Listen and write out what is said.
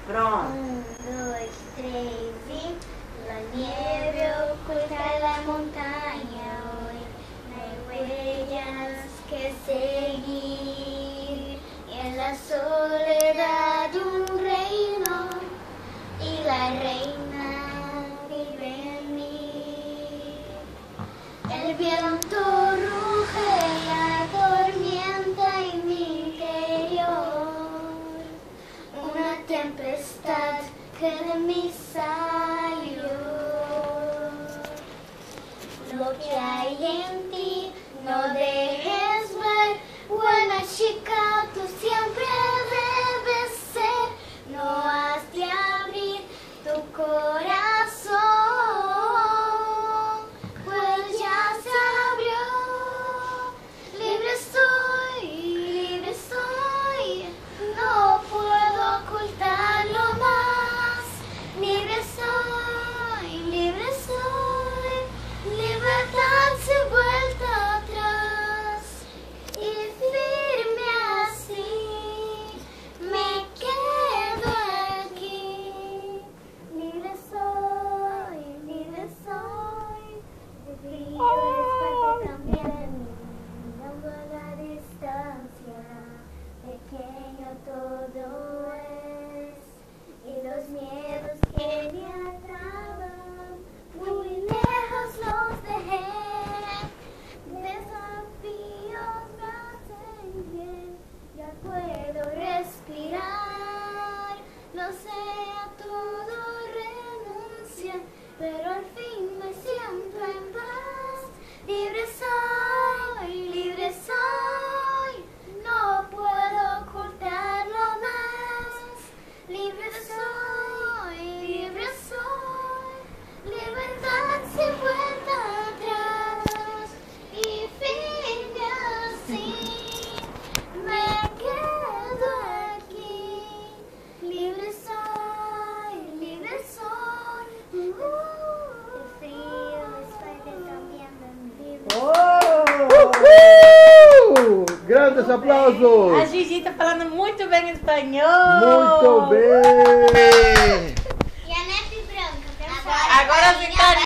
Pronto. 1, 2, 3 e la nieve oculta la montaña hoy. No hay huellas que seguir y en la soledad un reino y la reina vive en mí. El viento ruge la tormenta en mi interior, una tempestad que de mí salió. Lo que hay en ti no dejes ver, buena chica tú siempre debes ser. No has de abrir tu corazón, pues ya se abrió. Libre soy, no puedo ocultarlo más. Libre soy, libertad sin vuelta atrás. Y firme así me quedo aquí. Libre soy, el frío es parte también de mí. Mirando a la distancia, pequeño todo es, y los miedos que me atrapan, muy lejos los dejé. Desafíos me hacen bien, ya puedo respirar, no sé, a todo renuncia, pero al fin me siento en paz. Libre soy, no puedo ocultarlo más. Libre soy, libertad sin vuelta atrás. Y firme así me quedo aquí. Libre soy, el frío es parte también de mí. Grandes aplausos! A Gigi tá falando muito bem espanhol. Muito bem! E a neve branca, Agora você tá